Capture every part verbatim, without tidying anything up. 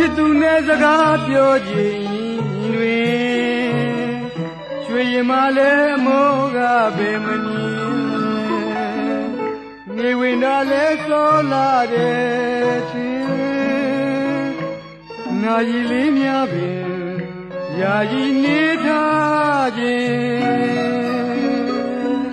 ချစ်သူနဲ့စကားပြောခြင်းတွင်ရွှေရင်မလည်းအမောကဘယ်မနည်းနေဝင်တာလည်းစောလာတဲ့ချင်းနာရီလေးများပင်ယာယီနေထားခြင်း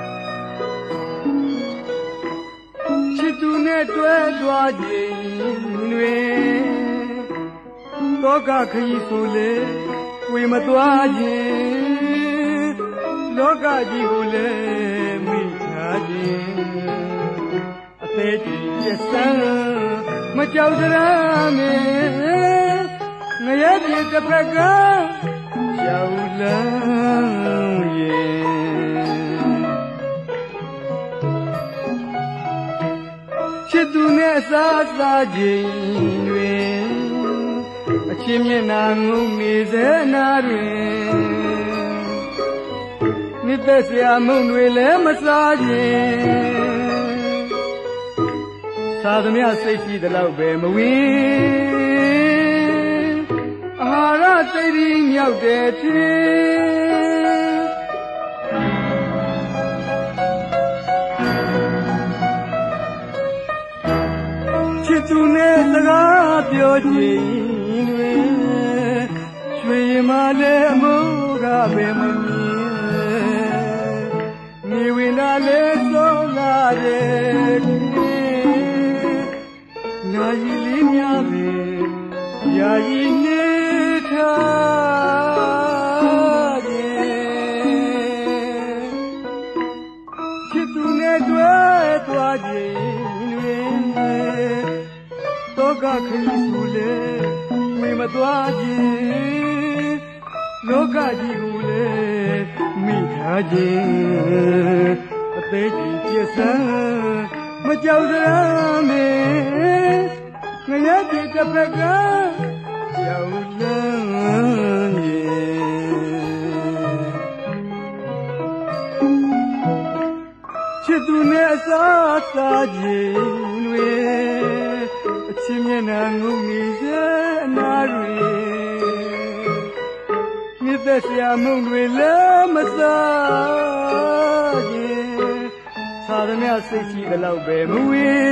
ချစ်သူနဲ့တွဲသွားခြင်းတွင်တောကခရီးဆိုလေဝေမသွားခြင်းလောကကြီးကိုလည်းမိထားခြင်းအသေးကြီးပြဆန်းမကြောက်ကြရမယ်ငရဲပြေတစ်ဖက်ကရောက်လန်းရဲ့ချစ်သူနဲ့အစားစားခြင်းတွင်အချင်းမျက်နှာငုံနေစေနာတွင်မြစ်သက်စရာမုံတွေလည်းမစားခြင်းသာသမျှစိတ်ရှိသလောက်ပဲမဝင်အာဟာရစိတ်ရင်းမြောက်တဲ့ချင်းချစ်သူနဲ့စကားပြောခြင်းတွင်ရွှေရင်မလည်းအမိုးကပဲမမြင်နေဝင်တာလည်းဆုံးလာတဲ့နာရီလေးများပင်ယာယီနေထားခြင်းချစ်သူနဲ့တွေ့သွားခြင်းတွင်တောကခရီးဆိုလေဝေမသွားခြင်းလောကကြီးကိုလည်းမိထားခြင်းအသေးကြီးပြည့်စံမကြောက်ကြရမယ်ငရဲပြေတစ်ဖက်ကရောက်လန်းရဲ့ချစ်သူနဲ့အစားစားခြင်းတွေအချင်းမျက်နှာငုံနေစေအနာတွေမြစ်သက်စရာမုံတွေလည်းမစားခြင်းသာသမျှစိတ်ရှိသလောက်ပဲမဝေ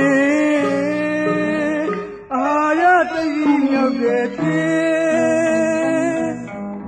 အာရသိမြောက်တဲ့ခြင်း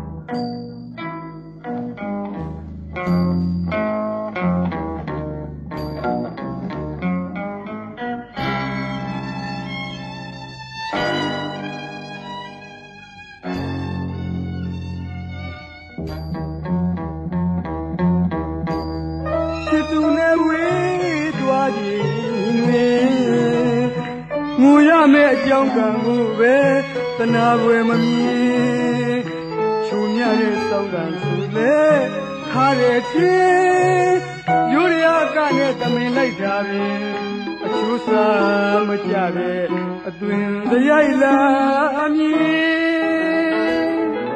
ချစ်သူနဲ့ဝေးသွားခြင်းတွင်ငူရမယ့်အကြောင်းကံကိုပဲတနာွယ်မမြင်ချူမြတဲ့စောင်းကံဆိုလေခါတဲ့ချင်းယူရယာကနဲ့တမင်လိုက်တာပင်အချူစားမကြတဲ့အတွင်စရိုက်လာအမြင်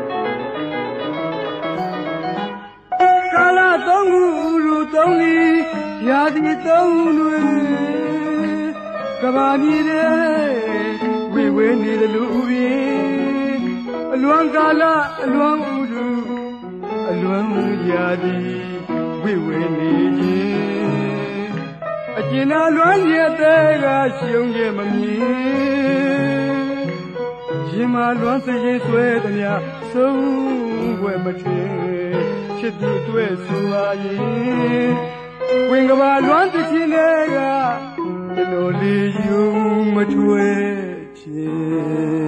ကာလသုံးခုရူသုံးလီရာသီသုံးတွင်ကဘာမြေတဲ့ဝေဝေနေတဲ့လူဦးရေအလွန်ကာလအလွန်ဥဒုအလွန်ရာသီဝေဝေနေခြင်းအကျဉ်းအလွန်ရဲ့တဲ့ကရှုံးရဲ့မမြင်ရင်မလွန်စရင်ဆွဲသည်များဆုံးွယ်မထွေချစ်သူတွေ့ဆိုပါရင်ဝင်ကဘာလွန်တခြင်းတွေကလိုလေးယူမထွေးခြင်း